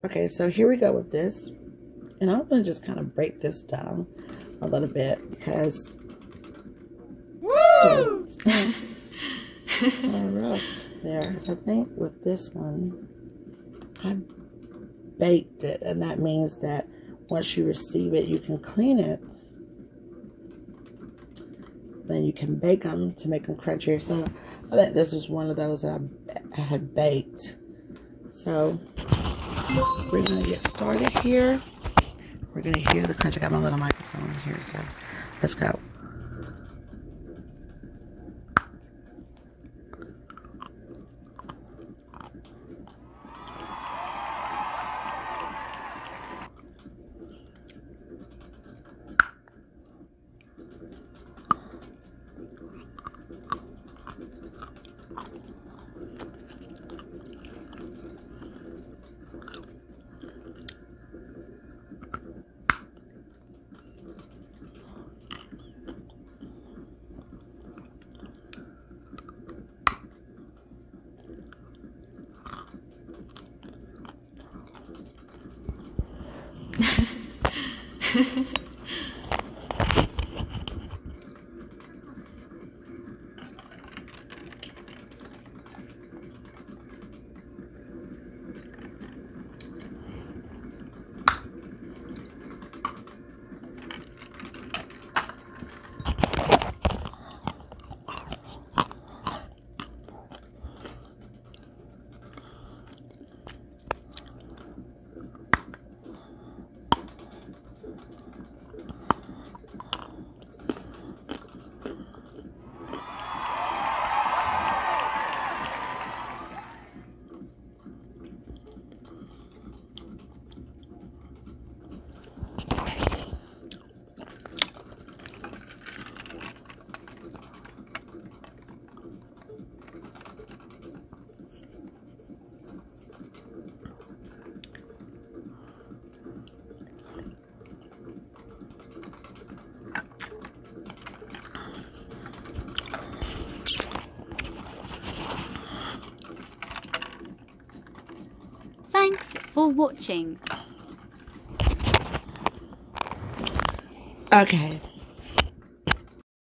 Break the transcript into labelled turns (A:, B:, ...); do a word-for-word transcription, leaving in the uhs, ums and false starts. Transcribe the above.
A: Okay, so here we go with this. And I'm going to just kind of break this down a little bit because woo! It's kind of rough there. So I think with this one, I baked it. And that means that once you receive it, you can clean it. Then you can bake them to make them crunchier. So I think this is one of those that I, I had baked. So we're going to get started here. We're going to hear the crunch. I got my little microphone here, so let's go.
B: Thanks for watching.
A: Okay,